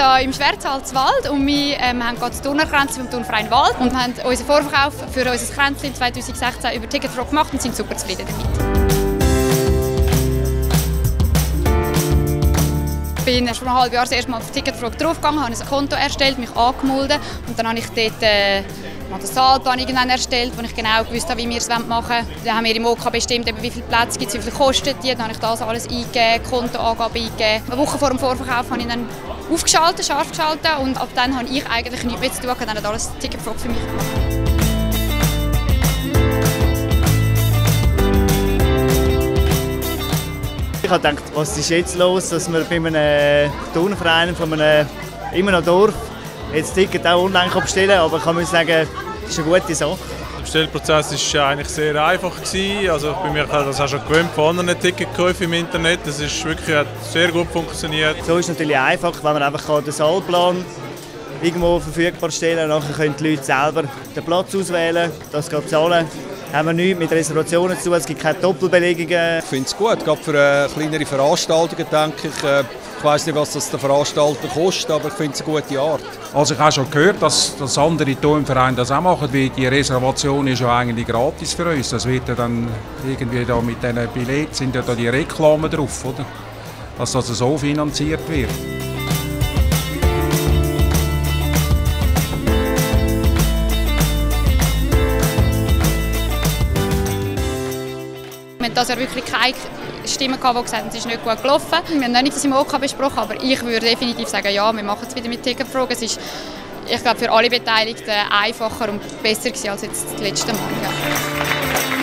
hier im Schwarzwald und wir haben gerade das Turnerkränzchen vom Turnverein Wald und haben unseren Vorverkauf für unser Kränzchen 2016 über Ticketfrog gemacht und sind super zufrieden damit. Ich bin vor einem halben Jahr das erste Mal auf Ticketfrog draufgegangen, habe ein Konto erstellt, mich angemeldet und dann habe ich dort mal den Saalplan erstellt, wo ich genau gewusst habe, wie wir es machen wollen. Dann haben wir im OK bestimmt, wie viele Plätze gibt es, wie viel kostet die. Dann habe ich das alles eingegeben, Kontoangaben eingegeben. Eine Woche vor dem Vorverkauf habe ich dann aufgeschaltet, scharf geschaltet und ab dann habe ich eigentlich nichts mehr zu tun, dann hat alles Ticketfrog für mich gemacht. Ich habe gedacht, was ist jetzt los, dass wir bei einem Turnverein von einem immer noch Dorf jetzt das Ticket auch online bestellen kann. Aber ich kann sagen, das ist eine gute Sache. Der Bestellprozess war eigentlich sehr einfach. Also ich bin mir das auch schon gewöhnt von anderen Ticketkäufen im Internet. Das ist wirklich, hat sehr gut funktioniert. So ist es natürlich einfach, wenn man einfach den Saalplan irgendwo verfügbar stellen kann. Dann können die Leute selber den Platz auswählen, das zahlen. Haben wir nichts mit Reservationen zu tun, es gibt keine Doppelbelegungen. Ich finde es gut, gerade für kleinere Veranstaltungen denke ich. Ich weiss nicht, was das der Veranstalter kostet, aber ich finde es eine gute Art. Also ich habe schon gehört, dass andere Turnvereine das auch machen, weil die Reservation ist ja eigentlich gratis für uns. Das wird ja dann irgendwie da mit diesen Billets sind ja da die Reklamen drauf, oder? Dass das so finanziert wird. Wir hatten das ja wirklich keine Stimmen, die gesagt haben, es ist nicht gut gelaufen. Wir haben noch nicht das im OK besprochen, aber ich würde definitiv sagen, ja, wir machen es wieder mit Ticketfrog. Es ist, ich glaube, für alle Beteiligten einfacher und besser gewesen als jetzt das letzte Mal. Ja.